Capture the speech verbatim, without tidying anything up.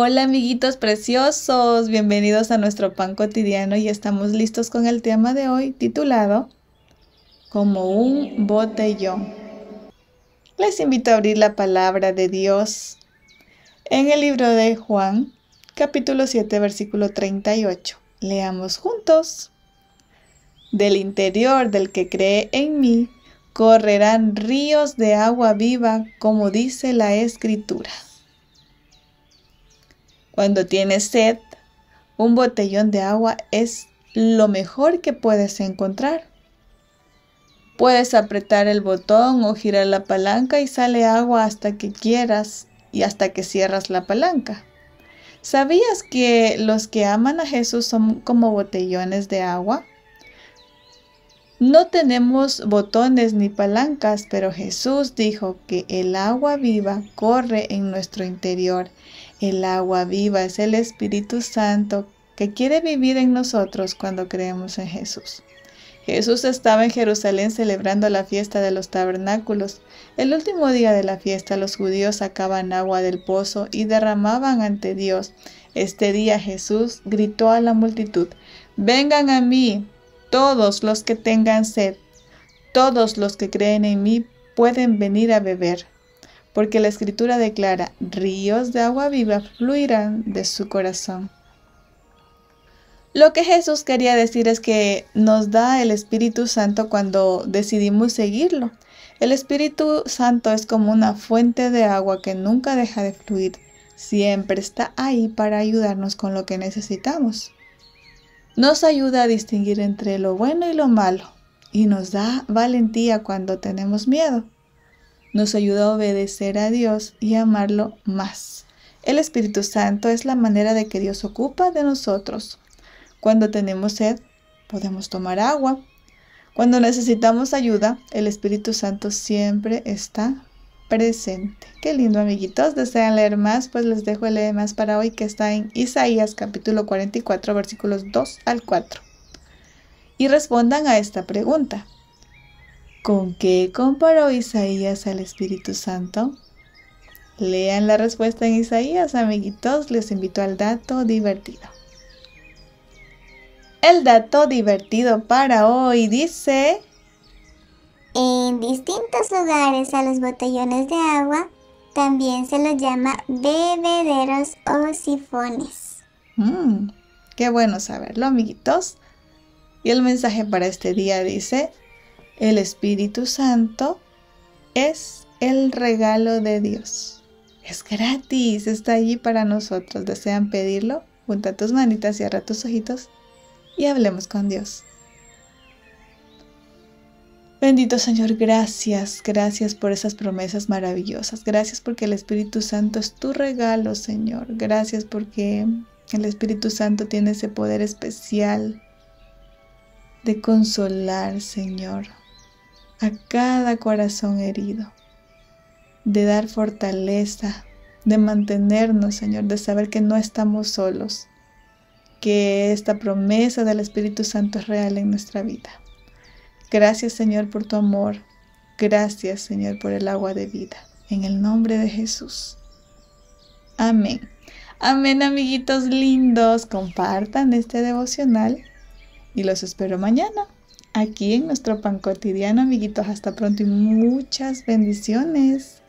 Hola amiguitos preciosos, bienvenidos a nuestro pan cotidiano y estamos listos con el tema de hoy titulado Como un botellón. Les invito a abrir la palabra de Dios en el libro de Juan, capítulo siete, versículo treinta y ocho. Leamos juntos. Del interior del que cree en mí correrán ríos de agua viva, como dice la Escritura. Cuando tienes sed, un botellón de agua es lo mejor que puedes encontrar. Puedes apretar el botón o girar la palanca y sale agua hasta que quieras y hasta que cierras la palanca. ¿Sabías que los que aman a Jesús son como botellones de agua? No tenemos botones ni palancas, pero Jesús dijo que el agua viva corre en nuestro interior. El agua viva es el Espíritu Santo que quiere vivir en nosotros cuando creemos en Jesús. Jesús estaba en Jerusalén celebrando la fiesta de los tabernáculos. El último día de la fiesta, los judíos sacaban agua del pozo y derramaban ante Dios. Este día Jesús gritó a la multitud: «Vengan a mí, todos los que tengan sed, todos los que creen en mí pueden venir a beber». Porque la Escritura declara: ríos de agua viva fluirán de su corazón. Lo que Jesús quería decir es que nos da el Espíritu Santo cuando decidimos seguirlo. El Espíritu Santo es como una fuente de agua que nunca deja de fluir. Siempre está ahí para ayudarnos con lo que necesitamos. Nos ayuda a distinguir entre lo bueno y lo malo y nos da valentía cuando tenemos miedo. Nos ayuda a obedecer a Dios y a amarlo más. El Espíritu Santo es la manera de que Dios ocupa de nosotros. Cuando tenemos sed, podemos tomar agua. Cuando necesitamos ayuda, el Espíritu Santo siempre está presente. Qué lindo, amiguitos. ¿Desean leer más? Pues les dejo el leer más para hoy, que está en Isaías capítulo cuarenta y cuatro, versículos dos al cuatro. Y respondan a esta pregunta. ¿Con qué comparó Isaías al Espíritu Santo? Lean la respuesta en Isaías, amiguitos. Les invito al dato divertido. El dato divertido para hoy dice: en distintos lugares a los botellones de agua también se los llama bebederos o sifones. Mmm, qué bueno saberlo, amiguitos. Y el mensaje para este día dice: el Espíritu Santo es el regalo de Dios. Es gratis, está allí para nosotros. ¿Desean pedirlo? Junta tus manitas, cierra tus ojitos y hablemos con Dios. Bendito Señor, gracias, gracias por esas promesas maravillosas. Gracias porque el Espíritu Santo es tu regalo, Señor. Gracias porque el Espíritu Santo tiene ese poder especial de consolar, Señor, a cada corazón herido, de dar fortaleza, de mantenernos, Señor, de saber que no estamos solos, que esta promesa del Espíritu Santo es real en nuestra vida. Gracias, Señor, por tu amor. Gracias, Señor, por el agua de vida. En el nombre de Jesús. Amén. Amén, amiguitos lindos. Compartan este devocional y los espero mañana aquí en nuestro pan cotidiano, amiguitos. Hasta pronto y muchas bendiciones.